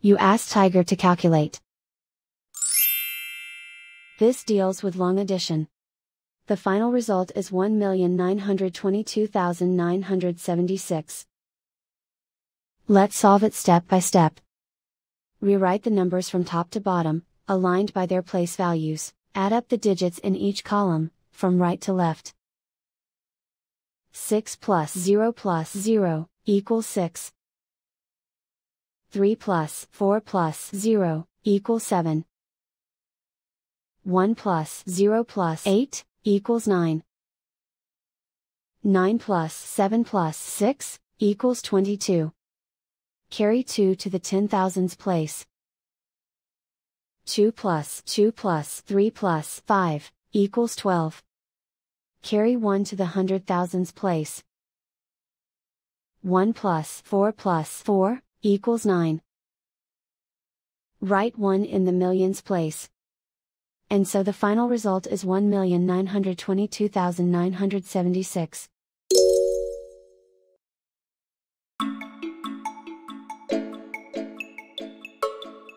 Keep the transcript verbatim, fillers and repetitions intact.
You ask Tiger to calculate. This deals with long addition. The final result is one million nine hundred twenty-two thousand nine hundred seventy-six. Let's solve it step by step. Rewrite the numbers from top to bottom, aligned by their place values. Add up the digits in each column, from right to left. six plus zero plus zero, equals six. three plus four plus zero, equals seven. one plus zero plus eight, equals nine. nine plus seven plus six, equals twenty-two. Carry two to the ten thousands place. two plus two plus three plus five, equals twelve. Carry one to the hundred thousands place. one plus four plus four, equals nine. Write one in the millions place. And so the final result is one million nine hundred twenty-two thousand nine hundred seventy-six.